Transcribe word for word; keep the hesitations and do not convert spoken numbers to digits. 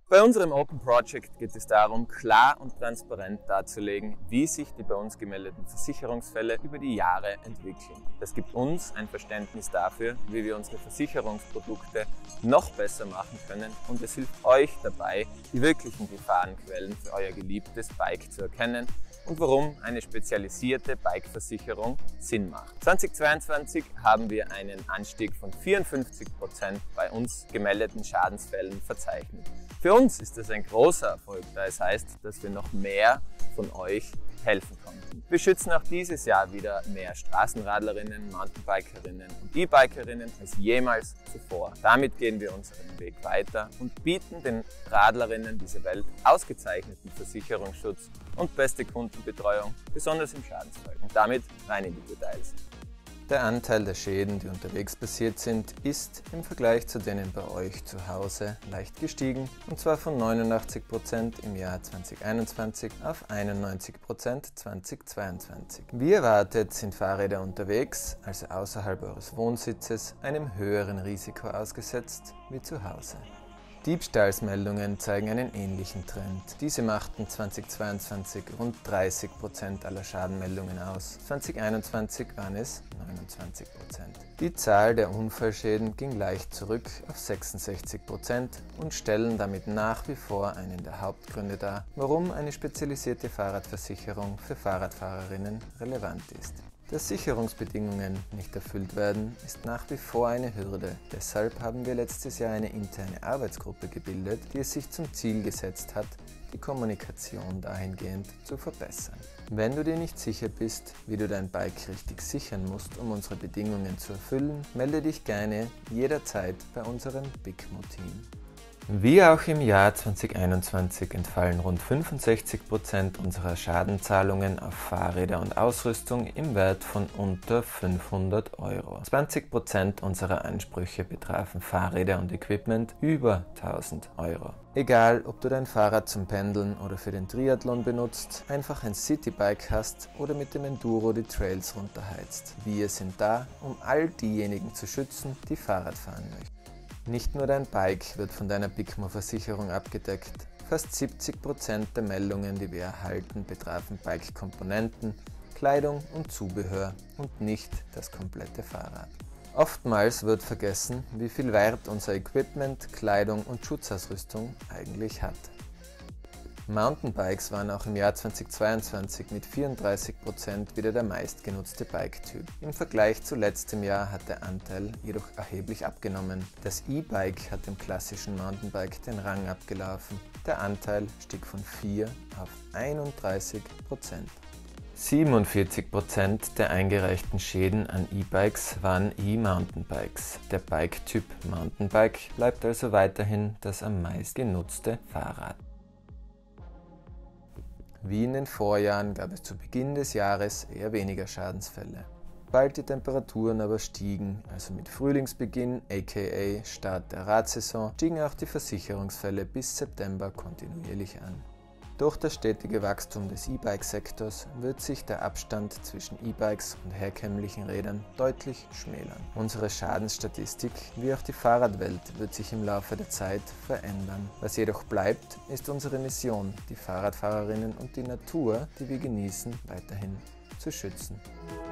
Bei unserem Open Project geht es darum, klar und transparent darzulegen, wie sich die bei uns gemeldeten Versicherungsfälle über die Jahre entwickeln. Das gibt uns ein Verständnis dafür, wie wir unsere Versicherungsprodukte noch besser machen können, und es hilft euch dabei, die wirklichen Gefahrenquellen für euer geliebtes Bike zu erkennen und warum eine spezialisierte Bikeversicherung Sinn macht. zweitausendzweiundzwanzig haben wir einen Anstieg von vierundfünfzig Prozent bei uns gemeldeten Schadensfällen verzeichnet. Für uns ist das ein großer Erfolg, da es heißt, dass wir noch mehr von euch helfen konnten. Wir schützen auch dieses Jahr wieder mehr Straßenradlerinnen, Mountainbikerinnen und E-Bikerinnen als jemals zuvor. Damit gehen wir unseren Weg weiter und bieten den Radlerinnen dieser Welt ausgezeichneten Versicherungsschutz und beste Kundenbetreuung, besonders im Schadensfall. Und damit rein in die Details. Der Anteil der Schäden, die unterwegs passiert sind, ist im Vergleich zu denen bei euch zu Hause leicht gestiegen, und zwar von neunundachtzig Prozent im Jahr zweitausendeinundzwanzig auf einundneunzig Prozent zweitausendzweiundzwanzig. Wie erwartet sind Fahrräder unterwegs, also außerhalb eures Wohnsitzes, einem höheren Risiko ausgesetzt wie zu Hause. Diebstahlsmeldungen zeigen einen ähnlichen Trend. Diese machten zweitausendzweiundzwanzig rund dreißig Prozent aller Schadenmeldungen aus. zweitausendeinundzwanzig waren es neunundzwanzig Prozent. Die Zahl der Unfallschäden ging leicht zurück auf sechsundsechzig Prozent und stellen damit nach wie vor einen der Hauptgründe dar, warum eine spezialisierte Fahrradversicherung für Fahrradfahrerinnen relevant ist. Dass Sicherungsbedingungen nicht erfüllt werden, ist nach wie vor eine Hürde. Deshalb haben wir letztes Jahr eine interne Arbeitsgruppe gebildet, die es sich zum Ziel gesetzt hat, die Kommunikation dahingehend zu verbessern. Wenn du dir nicht sicher bist, wie du dein Bike richtig sichern musst, um unsere Bedingungen zu erfüllen, melde dich gerne jederzeit bei unserem BICMO-Team. Wie auch im Jahr zweitausendeinundzwanzig entfallen rund fünfundsechzig Prozent unserer Schadenzahlungen auf Fahrräder und Ausrüstung im Wert von unter fünfhundert Euro. zwanzig Prozent unserer Ansprüche betrafen Fahrräder und Equipment über tausend Euro. Egal, ob du dein Fahrrad zum Pendeln oder für den Triathlon benutzt, einfach ein Citybike hast oder mit dem Enduro die Trails runterheizt. Wir sind da, um all diejenigen zu schützen, die Fahrrad fahren möchten. Nicht nur dein Bike wird von deiner BICMO-Versicherung abgedeckt. Fast siebzig Prozent der Meldungen, die wir erhalten, betrafen Bike-Komponenten, Kleidung und Zubehör und nicht das komplette Fahrrad. Oftmals wird vergessen, wie viel Wert unser Equipment, Kleidung und Schutzausrüstung eigentlich hat. Mountainbikes waren auch im Jahr zweitausendzweiundzwanzig mit vierunddreißig Prozent wieder der meistgenutzte Bike-Typ. Im Vergleich zu letztem Jahr hat der Anteil jedoch erheblich abgenommen. Das E-Bike hat dem klassischen Mountainbike den Rang abgelaufen. Der Anteil stieg von vier auf einunddreißig Prozent. siebenundvierzig Prozent der eingereichten Schäden an E-Bikes waren E-Mountainbikes. Der Bike-Typ Mountainbike bleibt also weiterhin das am meisten genutzte Fahrrad. Wie in den Vorjahren gab es zu Beginn des Jahres eher weniger Schadensfälle. Bald die Temperaturen aber stiegen, also mit Frühlingsbeginn aka Start der Radsaison, stiegen auch die Versicherungsfälle bis September kontinuierlich an. Durch das stetige Wachstum des E-Bike-Sektors wird sich der Abstand zwischen E-Bikes und herkömmlichen Rädern deutlich schmälern. Unsere Schadensstatistik, wie auch die Fahrradwelt, wird sich im Laufe der Zeit verändern. Was jedoch bleibt, ist unsere Mission, die Fahrradfahrerinnen und die Natur, die wir genießen, weiterhin zu schützen.